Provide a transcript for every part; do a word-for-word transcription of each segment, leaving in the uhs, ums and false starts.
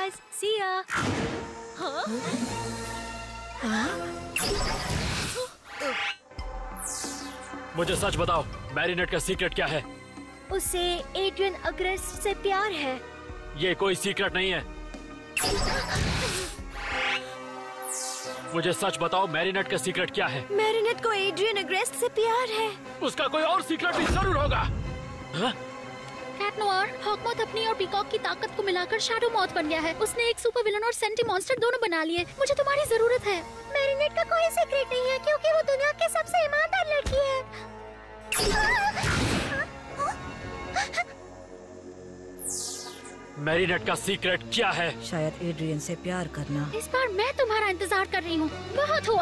guys. See ya. हाँ? मुझे सच बताओ, मैरिनेट का सीक्रेट क्या है? उसे एड्रियन अग्रेस्ट से प्यार है। ये कोई सीक्रेट नहीं है। मुझे सच बताओ, मैरिनेट का सीक्रेट क्या है? मैरिनेट को एड्रियन अग्रेस्ट से प्यार है। उसका कोई और सीक्रेट भी जरूर होगा। हाँ? कैट नोआर, हॉकमॉथ अपनी और पीकॉक की ताकत को मिलाकर शैडो मॉथ बन गया है। उसने एक सुपर विलन और सेंटी मॉन्स्टर दोनों बना लिए। मुझे तुम्हारी जरूरत है। मैरिनेट का कोई सीक्रेट नहीं है क्योंकि वो दुनिया की सबसे ईमानदार लड़की है। मैरिनेट का सीक्रेट क्या है? शायद एड्रियन से प्यार करना। इस बार मैं तुम्हारा इंतजार कर रही हूँ। बहुत हुआ।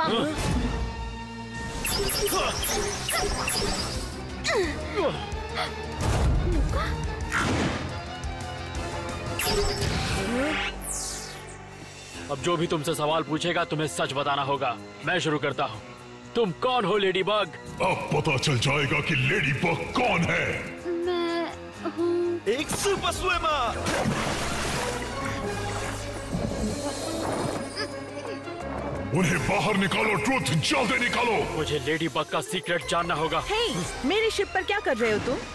अब जो भी तुमसे सवाल पूछेगा तुम्हें सच बताना होगा। मैं शुरू करता हूँ। तुम कौन हो लेडी बग? अब पता चल जाएगा कि लेडी बग कौन है। मैं हूँ एक सुपर स्विमर। उन्हें बाहर निकालो, ट्रुथ जल्दी निकालो। मुझे लेडी बग का सीक्रेट जानना होगा। हे, मेरी शिप पर क्या कर रहे हो तुम?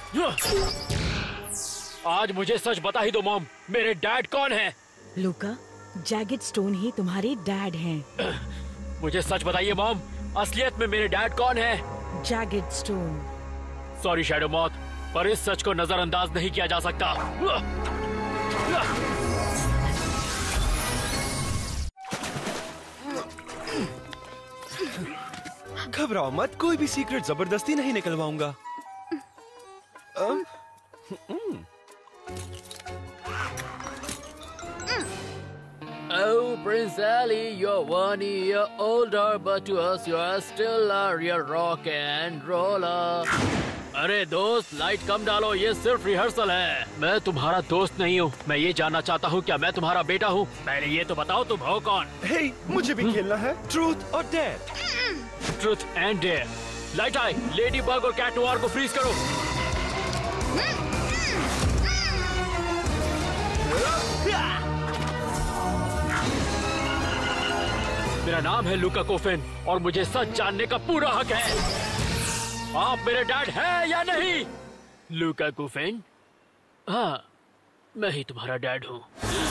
आज मुझे सच बता ही दो मॉम, मेरे डैड कौन है? लूका, जैगेड स्टोन ही तुम्हारे डैड हैं। मुझे सच बताइए मॉम, असलियत में मेरे डैड कौन है? Jagged Stone. Sorry Shadow Moth, पर इस सच को नजरअंदाज नहीं किया जा सकता। घबराओ मत, कोई भी सीक्रेट जबरदस्ती नहीं निकलवाऊंगा। Oh, Prince Ali, you're one year older, but to us you are still a real rock and roller. अरे दोस्त, लाइट कम डालो, ये सिर्फ रिहर्सल है। मैं तुम्हारा दोस्त नहीं हूँ। मैं ये जानना चाहता हूँ, क्या मैं तुम्हारा बेटा हूँ? पहले ये तो बताओ तुम हो कौन? हे, मुझे भी खेलना है। ट्रूथ और डेयर। Truth and dare. लाइट आई, लेडी बग और कैट नोआर को फ्रीज करो। मेरा नाम है लूका कोफिन और मुझे सच जानने का पूरा हक है। आप मेरे डैड हैं या नहीं? लूका कोफिन? हाँ, मैं ही तुम्हारा डैड हूँ।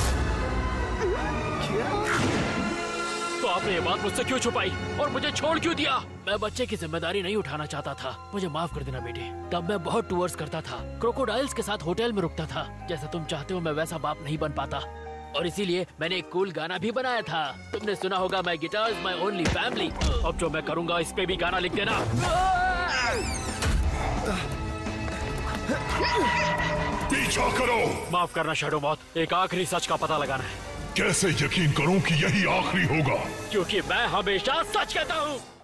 तो आपने ये बात मुझसे क्यों छुपाई और मुझे छोड़ क्यों दिया? मैं बच्चे की जिम्मेदारी नहीं उठाना चाहता था। मुझे माफ कर देना बेटे। तब मैं बहुत टूर्स करता था, क्रोकोडाइल्स के साथ होटल में रुकता था। जैसा तुम चाहते हो मैं वैसा बाप नहीं बन पाता, और इसीलिए मैंने एक कूल गाना भी बनाया था। तुमने सुना होगा, my guitar is my only family. अब जो मैं करूंगा इस पे भी गाना लिख देना। पीछा करो। माफ करना शैडो मॉथ, एक आखिरी सच का पता लगाना है। कैसे यकीन करूं कि यही आखिरी होगा? क्योंकि मैं हमेशा सच कहता हूँ।